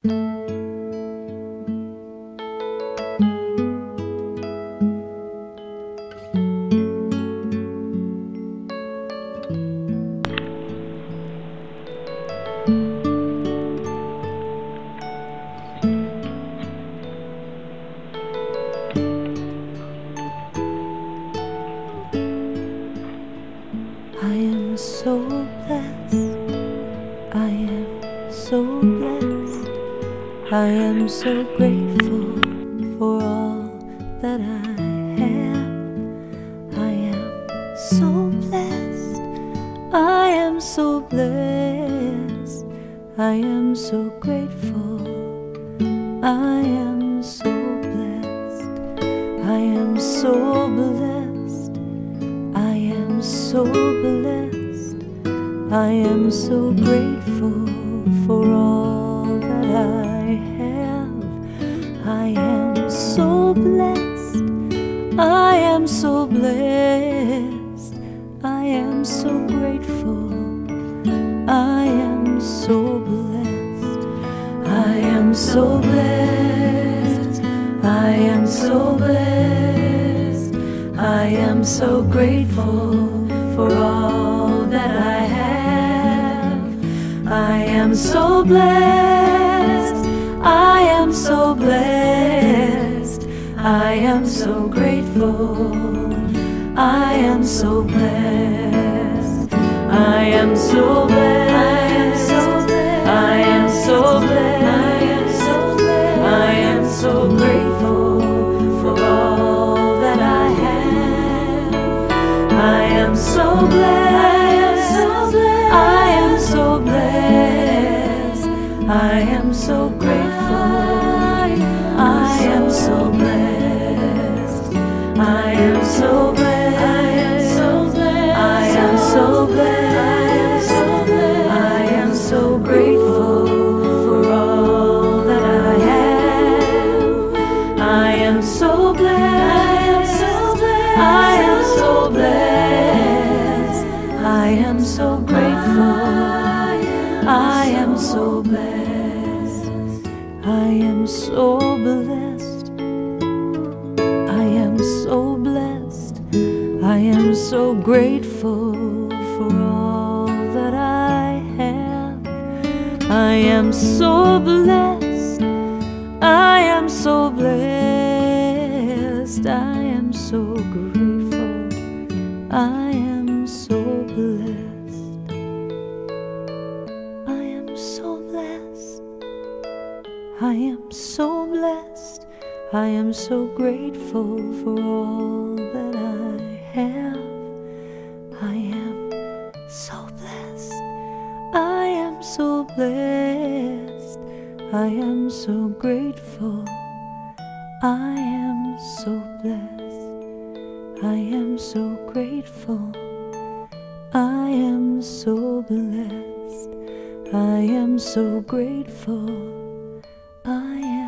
I am so blessed, I am so blessed, I am so grateful for all that I have. I am so blessed, I am so blessed, I am so grateful, I am so blessed, I am so blessed, I am so blessed, I am so grateful for all that I have. I am so blessed, I am so blessed, I am so grateful, I am so blessed, I am so blessed, I am so blessed, I am so grateful for all that I have. I am so blessed, I am so blessed, I am so grateful, I am so blessed, I am so blessed, I am so blessed, I am so grateful for all that I have. I am so blessed, I am so blessed, I am so grateful, I am so blessed, I am so blessed, I am so blessed, I am so grateful for all that I have. I am so blessed, I am so blessed, I am so grateful, I am so blessed, I am so blessed, I am so blessed, I am so grateful for all that I have. I am so blessed, I am so blessed, I am so grateful, I am so blessed, I am so blessed, I am so blessed, I am so grateful for all that I have. I am so blessed, I am so blessed, I am so grateful, I am so blessed, I am so grateful, I am so blessed, I am so grateful, I am